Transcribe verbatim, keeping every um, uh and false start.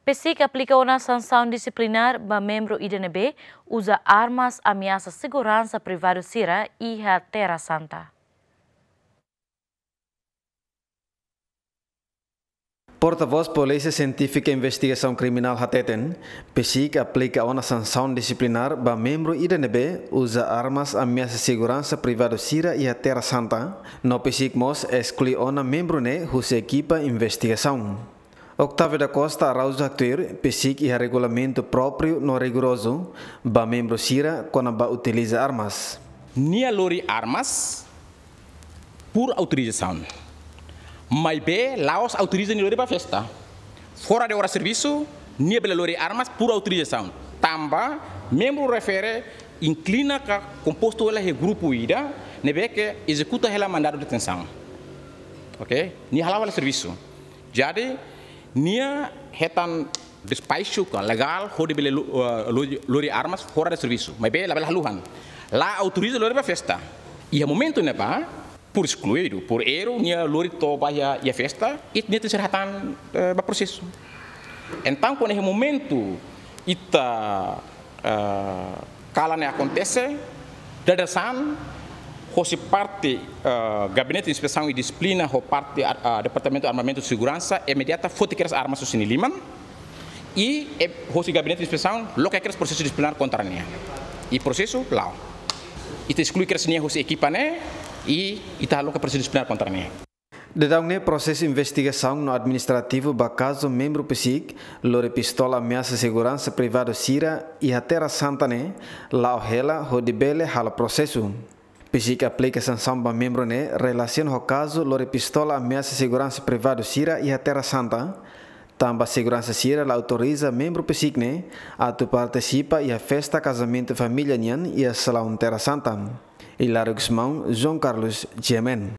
P S I C aplica uma sanção disciplinar para membro I D N B usa armas ameaça segurança privada Sira e a Terra Santa. Porta-voz Polícia Científica e Investigação Criminal Hateten, P S I C aplica uma sanção disciplinar para membro I D N B usa armas ameaça segurança privada Sira e a Terra Santa. No P S I C mos exclui uma membro ne whose equipa investigação. Octavio da Costa arauza actuar P S I C e regulamento próprio no rigoroso para membro Sira quando ba utiliza armas. Nia lori armas por autorização. Mas bem, Laos autoriza ni lori para festa. Fora de hora de serviço, nia bela lori armas por autorização. Tamba, membro refere inclina que composto ela é grupo ida, nebe que executa ela mandado de detenção. Ok? Ni halava o serviço. Jadi, nia retan despacho legal, hode bela lori armas fora de serviço. Mas bem, lá bela haluhan. Lá autoriza lori para festa. E a momento neba por excluído, por erro, nia lori toba ya ya festa, it nia terseratan ba processo. Então, quando é momento ita uh, kala ne acontece, dadasan hoje parte uh, gabinete de inspeção e disciplina, ho parte uh, departamento de armamento e segurança imediata foto que as armas sini liman e hoje gabinete de inspeção loca que as processo disciplinar contra nia. E processo lá. Ita exclui que as nia hoje equipa ne e está louca para se disciplinar contra mim. Dedang processo de investigação no administrativo para caso membro P S I C, lore pistola ameaça segurança privada Sira e a Terra Santa ne, lá o hela hodibele hala processo. P S I C aplica sanção para membro ne, relaciona o caso lore pistola ameaça segurança privada Sira e a Terra Santa. Tamba segurança Sira la autoriza membro P S I C ne, a tu participa e a festa casamento família nian e a salão Terra Santa. Hilário Guzmão, João Carlos, G M N.